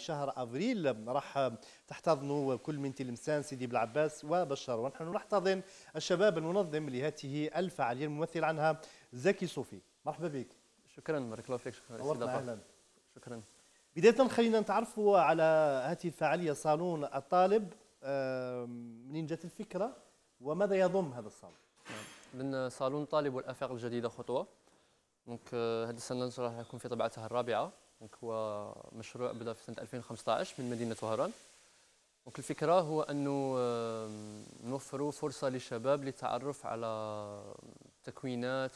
شهر افريل راح تحتضنوا كل من تلمسان سيدي بلعباس وبشار، ونحن نحتضن الشباب المنظم لهذه الفعاليه الممثل عنها زكي صوفي. مرحبا بك. شكرا، بارك الله فيك. شكرا نورتنا، اهلا. شكرا. بدايه خلينا نتعرفوا على هذه الفعاليه صالون الطالب، منين جت الفكره وماذا يضم هذا الصالون؟ من صالون الطالب والافاق الجديده خطوه. دونك هذه السنه ان شاء الله يكون في طبعتها الرابعه. دونك هو مشروع بدا في سنه 2015 من مدينه وهران. دونك الفكره هو انه نوفروا فرصه للشباب للتعرف على التكوينات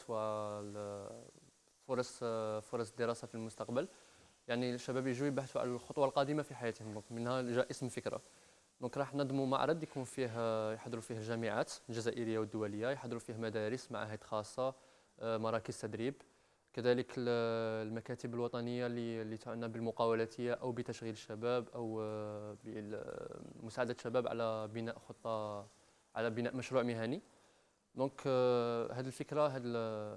وفرص الدراسه في المستقبل. يعني الشباب يجوا يبحثوا على الخطوه القادمه في حياتهم. دونك منها جاء اسم الفكره. دونك راح نظموا معرض يكون فيه يحضروا فيه الجامعات الجزائريه والدوليه، يحضروا فيه مدارس، معاهد خاصه، مراكز تدريب، كذلك المكاتب الوطنيه اللي تعنى بالمقاولاتيه او بتشغيل الشباب او بمساعده الشباب على بناء خطه، على بناء مشروع مهني. دونك هذه الفكره، هذا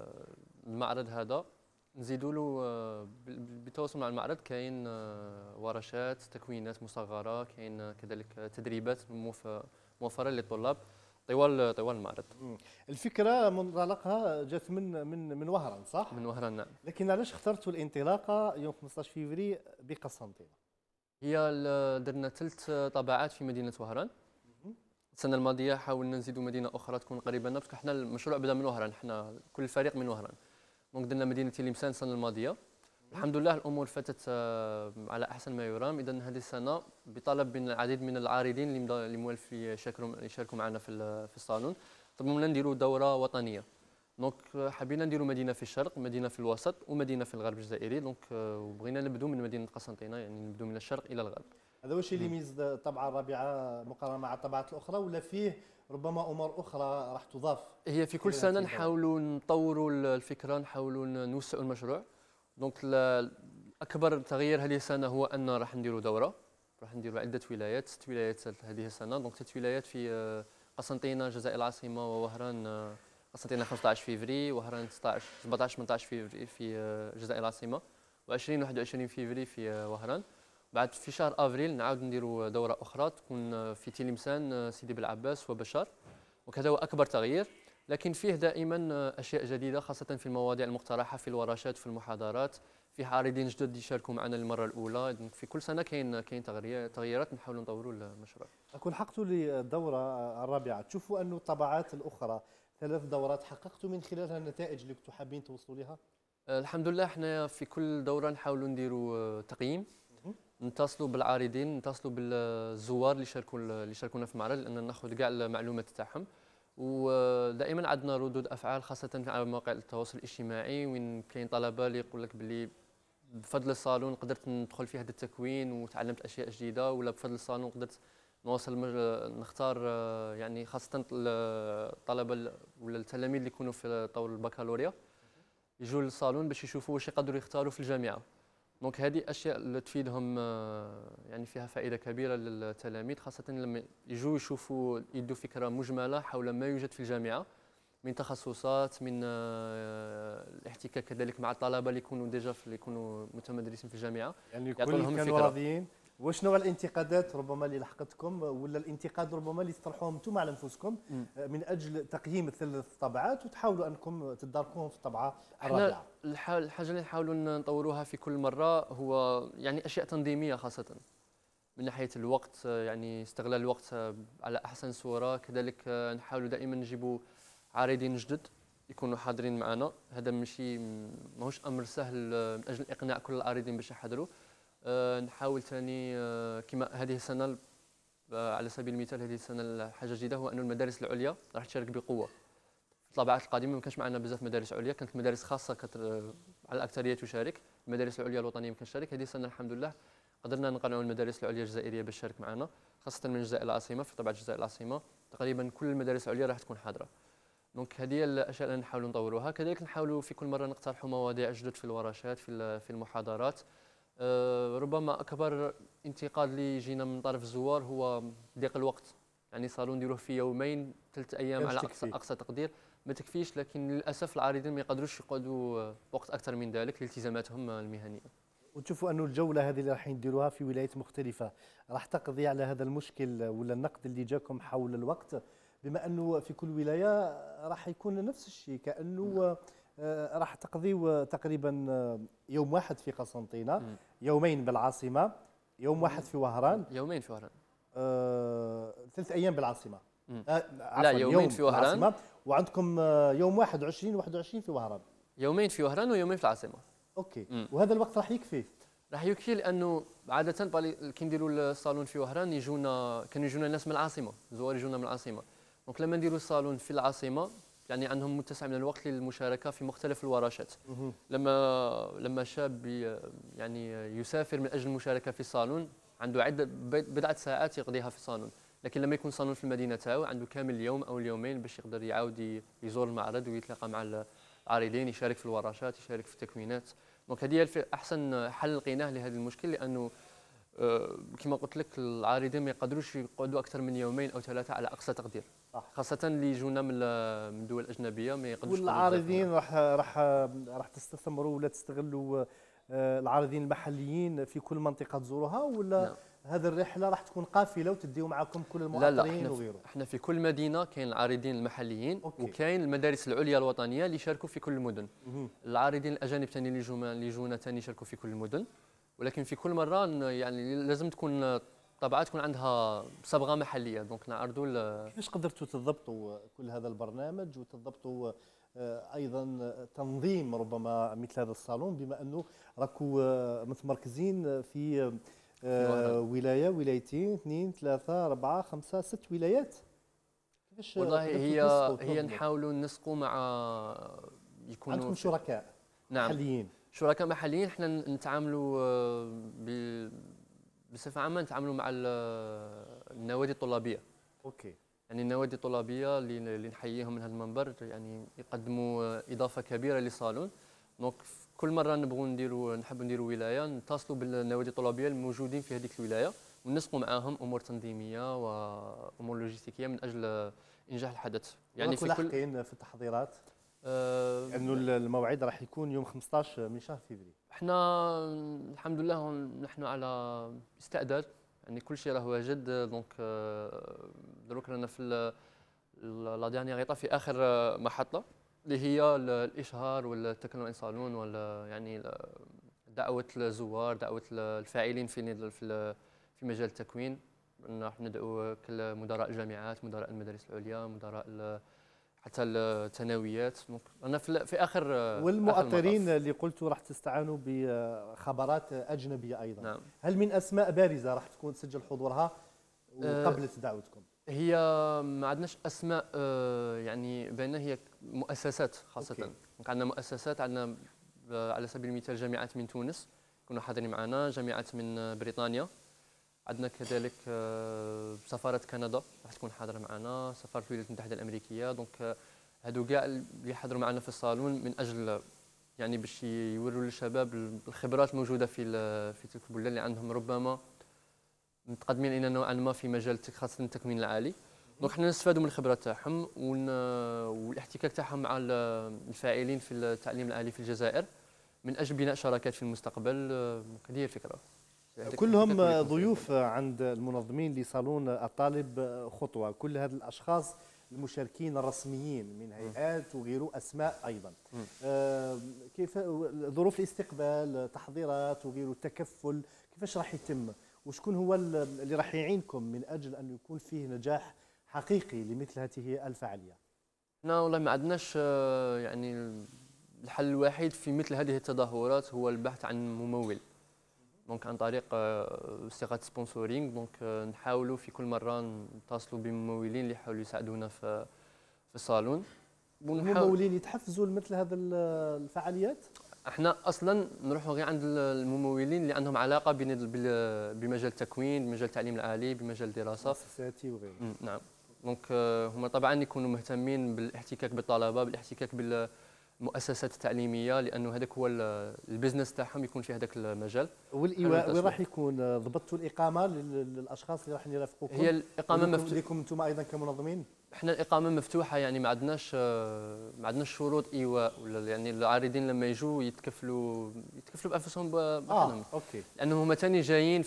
المعرض هذا نزيدوا له بالتواصل مع المعرض كاين ورشات تكوينات مصغره، كاين كذلك تدريبات موفره للطلاب طوال المعرض. الفكره منطلقها جات من وهران، صح؟ من وهران، نعم. لكن علاش اخترتوا الانطلاقه يوم 15 فيفري بقسنطينه؟ هي درنا 3 طبعات في مدينه وهران. السنه الماضيه حاولنا نزيدوا مدينه اخرى تكون قريبه لنا، باسكو حنا المشروع بدا من وهران، حنا كل الفريق من وهران. دونك درنا مدينه تلمسان السنه الماضيه. الحمد لله الامور فاتت على احسن ما يرام. اذا هذه السنه بطلب من العديد من العارضين اللي موالف يشاركوا معنا في الصالون، طلبوا منا نديروا دوره وطنيه. دونك حبينا نديروا مدينه في الشرق، مدينه في الوسط، ومدينه في الغرب الجزائري. دونك وبغينا نبدو من مدينه قسنطينه، يعني نبدو من الشرق الى الغرب. هذا واش اللي يميز الطبعه الرابعه مقارنه مع الطبعات الاخرى، ولا فيه ربما امور اخرى راح تضاف؟ هي في كل سنه نحاولوا نطوروا الفكره، نحاولوا نوسعوا المشروع. دونك اكبر تغيير هذه السنه هو ان راح نديروا دوره، راح نديروا عده ولايات، 6 ولايات هذه السنه. دونك 3 ولايات في قسنطينه جزائر العاصمه ووهران. قسنطينه 15 فيفري، وهران 16 17 18 فيفري في جزائر العاصمه، و20 21 فيفري في وهران. بعد في شهر افريل نعاود نديروا دوره اخرى تكون في تلمسان سيدي بلعباس وبشار. وكذا هو اكبر تغيير، لكن فيه دائما اشياء جديده خاصه في المواضيع المقترحه في الورشات في المحاضرات. في عارضين جدد يشاركوا معنا للمره الاولى. في كل سنه كاين تغييرات نحاولوا نطوروا المشروع. أكون حققتوا للدورة الرابعة، تشوفوا أن الطبعات الأخرى 3 دورات حققتوا من خلالها النتائج اللي كنتوا حابين توصلوا لها؟ الحمد لله احنا في كل دوره نحاولوا نديروا تقييم، نتصلوا بالعارضين، نتصلوا بالزوار اللي شاركونا في المعرض، لان ناخذ كاع المعلومات تاعهم. ودائما عندنا ردود افعال خاصه على مواقع التواصل الاجتماعي، وين كاين طلبه اللي يقول لك باللي بفضل الصالون قدرت ندخل في هذا التكوين وتعلمت اشياء جديده، ولا بفضل الصالون قدرت نختار، يعني خاصه الطلبه ولا التلاميذ اللي يكونوا في طور البكالوريا يجوا للصالون باش يشوفوا واش يقدروا يختاروا في الجامعه. دونك هذه اشياء اللي تفيدهم، يعني فيها فائده كبيره للتلاميذ، خاصه لما يجوا يشوفوا يدوا فكره مجمله حول ما يوجد في الجامعه من تخصصات، من الاحتكاك كذلك مع الطلبه اللي يكونوا اللي يكونوا متمدرسين في الجامعه. يعني كل كانوا راضيين. واش نوع الانتقادات ربما اللي لحقتكم، ولا الانتقاد ربما اللي تطرحوهم انتم على انفسكم من اجل تقييم ال3 طبعات وتحاولوا انكم تداركوهم في الطبعه الرابعه؟ الحاجه اللي نحاولوا نطوروها في كل مره هو يعني اشياء تنظيميه، خاصه من ناحيه الوقت، يعني استغلال الوقت على احسن صوره. كذلك نحاولوا دائما نجيبوا عارضين جدد يكونوا حاضرين معنا. هذا ماهوش امر سهل من اجل اقناع كل العارضين باش يحضروا. نحاول ثاني كما هذه السنه على سبيل المثال، هذه السنه الحاجه جديده هو أن المدارس العليا راح تشارك بقوه. في الطبعات القادمه ما كانش معنا بزاف مدارس عليا، كانت مدارس خاصه على الاكثريه تشارك. المدارس العليا الوطنيه ما كانش تشارك. هذه السنه الحمد لله قدرنا نقنعوا المدارس العليا الجزائريه باش تشارك معنا، خاصه من الجزائر العاصمه. في طبعه الجزائر العاصمه تقريبا كل المدارس العليا راح تكون حاضره. دونك هذه الاشياء اللي نحاولوا نطوروها. كذلك نحاولوا في كل مره نقترحوا مواضيع جدد في الورشات في المحاضرات. ربما اكبر انتقاد اللي يجينا من طرف الزوار هو ضيق الوقت. يعني صالون نديروه في يومين 3 ايام على اقصى تقدير، ما تكفيش. لكن للاسف العارضين ما يقدروش يقعدوا وقت اكثر من ذلك لالتزاماتهم المهنيه. وتشوفوا انه الجوله هذه اللي راح نديروها في ولايات مختلفه راح تقضي على هذا المشكل ولا النقد اللي جاكم حول الوقت، بما انه في كل ولايه راح يكون نفس الشيء، كانه راح تقضيوا تقريبا يوم واحد في قسنطينه، يومين بالعاصمه، يوم واحد في وهران، يومين في وهران، 3 ايام بالعاصمه. لا يومين في وهران، وعندكم يوم 21 في وهران. يومين في وهران ويومين في العاصمه. اوكي. وهذا الوقت راح يكفي؟ راح يكفي، لانه عاده كي نديروا الصالون في وهران كانوا يجونا ناس من العاصمه، زوار يجونا من العاصمه. دونك لما نديروا الصالون في العاصمه يعني عندهم متسع من الوقت للمشاركه في مختلف الورشات. لما شاب يعني يسافر من اجل المشاركه في الصالون عنده عده بضعه ساعات يقضيها في الصالون، لكن لما يكون صالون في المدينه تاعو عنده كامل اليوم او اليومين باش يقدر يعاود يزور المعرض ويتلاقى مع العارضين، يشارك في الورشات، يشارك في التكوينات. دونك هذه هي احسن حل لقيناه لهذا المشكل، لانه كما قلت لك العارضين ما يقدروش يقعدوا اكثر من يومين او 3 على اقصى تقدير، خاصه اللي يجونا من دول اجنبيه ما يقدروش. والعارضين راح تستثمروا ولا تستغلوا العارضين المحليين في كل منطقه تزوروها، ولا نعم. هذه الرحله راح تكون قافله وتديو معكم كل المعطرين وغيره؟ احنا في كل مدينه كاين العارضين المحليين، وكاين المدارس العليا الوطنيه اللي يشاركوا في كل المدن. العارضين الاجانب ثاني اللي يجونا ثاني يشاركوا في كل المدن، ولكن في كل مره يعني لازم تكون الطبعه تكون عندها صبغه محليه. دونك نعرضوا كيفاش قدرتوا تضبطوا كل هذا البرنامج وتضبطوا ايضا تنظيم ربما مثل هذا الصالون، بما انه راكوا متمركزين في ولايه، ولايتين، 2 3 4 5 6 ولايات؟ كيفاش والله هي نحاولوا ننسقوا مع يكونوا عندكم شركاء محليين؟ شركاء محليين. احنا نتعاملوا بصفه عامه نتعاملوا مع النوادي الطلابيه. اوكي. يعني النوادي الطلابيه اللي نحييهم من هذا المنبر، يعني يقدموا اضافه كبيره للصالون. دونك كل مره نحبوا نديروا ولايه نتصلوا بالنوادي الطلابيه الموجودين في هذيك الولايه ونسقوا معاهم امور تنظيميه وامور لوجستيكيه من اجل انجاح الحدث. يعني في لاحقين في التحضيرات انه الموعد راح يكون يوم 15 من شهر فبراير. احنا الحمد لله نحن على استعداد، يعني كل شيء راه واجد. دونك دروك رانا في لا ديرنيير ايطاب، في اخر محطه اللي هي الاشهار والتكلم عن صالون، ولا يعني دعوه الزوار، دعوه الفاعلين في مجال التكوين. راح ندعو كل مدراء الجامعات، مدراء المدارس العليا، مدراء حتى الثانويات. انا في اخر والمؤطرين اللي قلتوا راح تستعانوا بخبرات اجنبيه ايضا. نعم. هل من اسماء بارزه راح تكون تسجل حضورها قبل دعوتكم؟ هي ما عندناش اسماء يعني بيننا، هي مؤسسات خاصه. دونك عندنا مؤسسات، عندنا على سبيل المثال جامعات من تونس كانوا حاضرين معنا، جامعات من بريطانيا، عندنا كذلك سفاره كندا راح تكون حاضره معنا، سفاره الولايات المتحده الامريكيه. دونك هادو كاع اللي يحضروا معنا في الصالون من اجل يعني باش يوروا للشباب الخبرات الموجوده في تلك البلدان اللي عندهم ربما متقدمين الى نوعا ما في مجال خاصه التكوين العالي. دونك حنا نستفادوا من الخبرات تاعهم والاحتكاك تاعهم مع الفاعلين في التعليم العالي في الجزائر من اجل بناء شراكات في المستقبل. هذه هي الفكره. كلهم ضيوف عند المنظمين لصالون الطالب خطوه، كل هذه الاشخاص المشاركين الرسميين من هيئات وغيره، اسماء ايضا. كيف ظروف الاستقبال، تحضيرات وغيره، التكفل كيفاش راح يتم؟ وشكون هو اللي راح يعينكم من اجل ان يكون فيه نجاح حقيقي لمثل هذه الفعاليه؟ لا والله ما عندناش يعني الحل الوحيد في مثل هذه التظاهرات هو البحث عن ممول. دونك عن طريق صيغه سبونسورينغ. دونك نحاولوا في كل مره نتصلوا بممولين اللي يحاولوا يساعدونا في الصالون. الممولين يتحفزوا لمثل هذه الفعاليات؟ احنا اصلا نروحوا غير عند الممولين اللي عندهم علاقه بمجال التكوين، بمجال التعليم العالي، بمجال الدراسه مؤسساتي وغيره. نعم. دونك هما طبعا يكونوا مهتمين بالاحتكاك بالطلبه، بالاحتكاك مؤسسات تعليميه، لانه هذاك هو البيزنس تاعهم يكون في هذاك المجال. والايواء وين راح يكون؟ ضبطتوا الاقامه للاشخاص اللي راح يرافقوكم؟ هي الاقامه لكم انتم ايضا كمنظمين؟ احنا الاقامه مفتوحه، يعني ما عندناش شروط ايواء، ولا يعني العارضين لما يجوا يتكفلوا بانفسهم بحالهم. اوكي. لانه هما ثاني جايين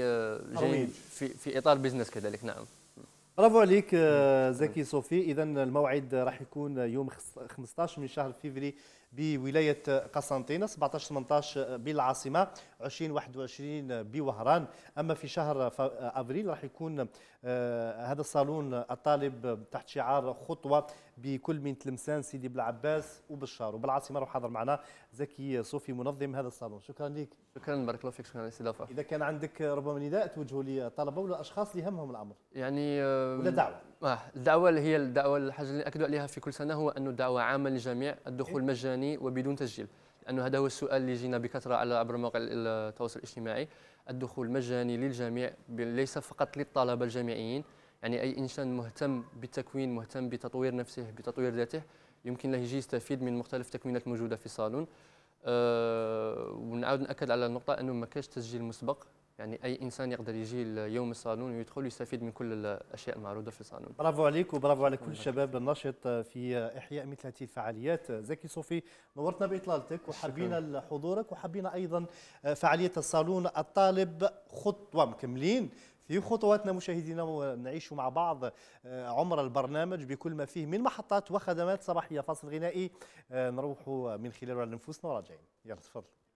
في اطار بيزنس كذلك. نعم. برافو عليك زكي صوفي. اذا الموعد راح يكون يوم 15 من شهر فيفري بولايه قسنطينه، 17 18 بالعاصمه، 20 21 بوهران. اما في شهر ابريل راح يكون هذا الصالون الطالب تحت شعار خطوه بكل من تلمسان، سيدي بلعباس وبشار. وبالعاصمه راح حاضر معنا زكي صوفي منظم هذا الصالون. شكرا لك. شكرا، بارك الله فيك، شكرا على الاستضافه. اذا كان عندك ربما نداء توجهه للطلبه ولا الاشخاص اللي يهمهم الامر، يعني ولا دعوه؟ الدعوه اللي هي الدعوه، الحاجه اللي ناكدوا عليها في كل سنه هو انه الدعوه عامه للجميع، الدخول مجاني وبدون تسجيل، لانه هذا هو السؤال اللي جينا بكثره عبر مواقع التواصل الاجتماعي. الدخول مجاني للجميع، ليس فقط للطلبه الجامعيين، يعني اي انسان مهتم بالتكوين، مهتم بتطوير نفسه، بتطوير ذاته، يمكن له يجي يستفيد من مختلف التكوينات الموجوده في الصالون. ونعاود ناكد على النقطه انه ما كاش تسجيل مسبق، يعني اي انسان يقدر يجي ليوم الصالون ويدخل ويستفيد من كل الاشياء المعروضه في الصالون. برافو عليك وبرافو على كل الشباب النشط في احياء مثل هذه الفعاليات. زكي صوفي، نورتنا باطلالتك وحبينا حضورك، وحبينا ايضا فعاليه الصالون الطالب خطوه. مكملين في خطواتنا مشاهدينا، ونعيش مع بعض عمر البرنامج بكل ما فيه من محطات وخدمات صباحيه. فاصل غنائي نروح من خلاله على نفوسنا وراجعين. يلا تفضل.